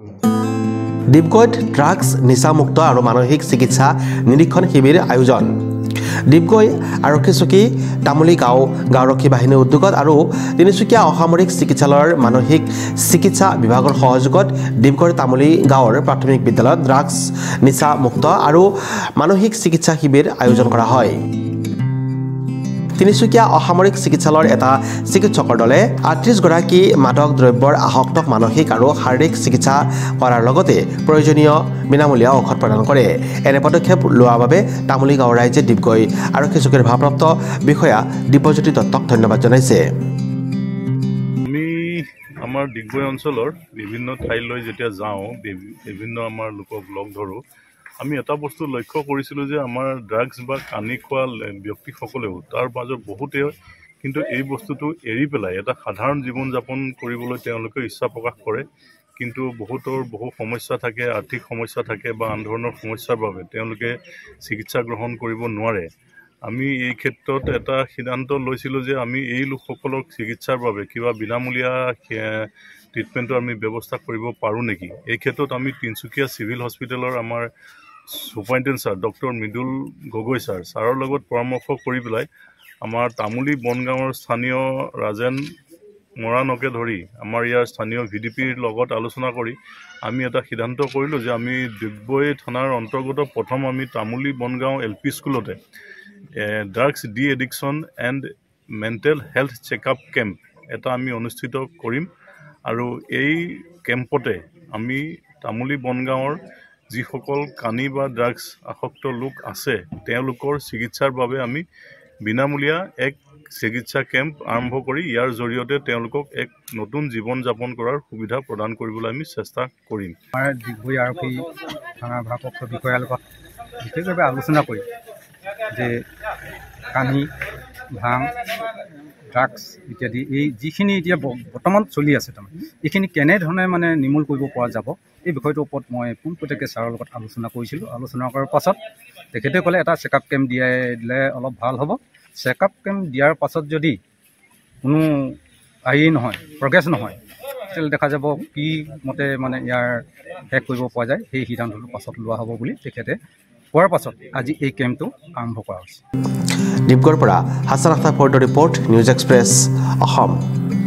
ডিপগৈত drugs নিচামুক্ত আৰু মানসিক চিকিৎসা নিৰীক্ষণ শিবিৰ আয়োজন ডিপগৈ আৰক্ষী চকী তামুলী গাঁও গাঁওৰক্ষী বাহিনীৰ উদ্যোগত আৰু তিনিচুকীয়া অসামৰিক চিকিৎসালয়ৰ মানসিক চিকিৎসা বিভাগৰ সহযোগত ডিপগৈৰ তামুলী গাঁৱৰ প্ৰাথমিক বিদ্যালয়ত ড্ৰাগছ নিচামুক্ত আৰু মানসিক চিকিৎসা শিবিৰ আয়োজন কৰা হয় তিনিচুকীয়া অসামৰিক চিকিৎসালয়ৰ এটা চিকিৎসকৰ দলে ৩৮ গৰাকী মাদক দ্ৰব্যৰ আসক্তক মানসিক আৰু শাৰীৰিক চিকিৎসা কৰাৰ লগতে প্ৰয়োজনীয় বিনামূলীয়া ঔষধ প্ৰদান কৰে এনে পদক্ষেপ লোৱাৰ বাবে তামুলী গাঁৱৰ ৰাইজে ডিপগৈ আৰক্ষী চকীৰ ভাৰপ্ৰাপ্ত বিষয়া দিব্যজ্যোতি দত্তক ধন্যবাদ জনাইছে আমি আমাৰ ডিগবৈ অঞ্চলৰ বিভিন্ন ঠাইলৈ যেতিয়া যাওঁ বিভিন্ন আমাৰ লোকক লগ ধৰো আমি এটা বস্তু লক্ষ্য কৰিছিলোঁ যে আমাৰ ড্ৰাগছ বা কানি খোৱা ব্যক্তিসকলেও তাৰ মাজত বহুতে কিন্তু এই বস্তুটো এৰি পেলাই এটা সাধাৰণ জীৱন যাপন কৰিবলৈ তেওঁলোকে ইচ্ছা প্ৰকাশ কৰে কিন্তু বহু সমস্যা থাকে আৰ্থিক সমস্যা থাকে বা আন ধৰণৰ সমস্যাৰ বাবে তেওঁলোকে চিকিৎসা গ্ৰহণ কৰিব নোৱাৰে আমি এই ক্ষেত্ৰত এটা সিদ্ধান্ত লৈছিলোঁ যে আমি এই লোকসকলক চিকিৎসাৰ বাবে কিবা বিনামূলীয়া ট্ৰিটমেণ্টৰ আমি ব্যৱস্থা কৰিব পাৰোঁ নেকি এই ক্ষেত্ৰত আমি তিনিচুকীয়া চিভিল হস্পিটেলৰ আমাৰ superintendent sir doctor Mridul Gogoi ছাৰৰ লগত পৰামৰ্শ কৰি পেলাই আমাৰ তামুলী বনগাঁৱৰ স্থানীয় ৰাজেন মৰাণকে ধৰি আমাৰ ইয়াৰ স্থানীয় ভিডিপিৰ লগত আলোচনা কৰি আমি এটা সিদ্ধান্ত কৰিলোঁ যে আমি ডিগবৈ থানাৰ অন্তৰ্গত প্ৰথম আমি তামুলী বনগাঁও LP স্কুলতে drugs de addiction and mental health checkup camp এটা আমি অনুষ্ঠিত কৰিম আৰু এই কেম্পতে আমি তামুলী বনগাঁৱৰ যিসকল কানি বা ড্ৰাগছ আসক্ত লোক আছে তেওঁলোকৰ চিকিৎসাৰ বাবে আমি বিনামূলীয়া এক চিকিৎসা কেম্প আৰম্ভ কৰি ইয়াৰ জৰিয়তে তেওঁলোকক এক নতুন জীৱন যাপন কৰাৰ সুবিধা প্ৰদান কৰিবলৈ আমি চেষ্টা কৰিম আমাৰ ডিগবৈ আৰক্ষী থানাৰ ভাৰপ্ৰাপ্ত বিষয়াৰ লগত বিশেষভাৱে আলোচনা কৰি যে কানি ভাং ড্ৰাগছ ইত্যাদি এই যিখিনি এতিয়া বৰ্তমান চলি আছে তাৰমানে এইখিনি কেনেধৰণে মানে নিৰ্মূল কৰিব পৰা যাব এই বিষয়টোৰ ওপৰত মই পোনপটীয়াকৈ ছাৰৰ লগত আলোচনা কৰিছিলোঁ আলোচনা কৰাৰ পাছত তেখেতে ক'লে এটা চেকআপ কেম্প দিলে অলপ ভাল হ'ব চেকআপ কেম্প দিয়াৰ পাছত যদি কোনো নহয় প্ৰগ্ৰেছ নহয় তেতিয়াহ'লে দেখা যাব কি মতে মানে ইয়াৰ শেষ কৰিব পৰা যায় সেই সিদ্ধান্তটো পাছত লোৱা হ'ব বুলি তেখেতে কোৱাৰ পাছত আজি এই কেম্পটো আৰম্ভ কৰা হৈছে ডিব্ৰুগড়ৰ পৰা Hasan Akhtar for the report news express Assam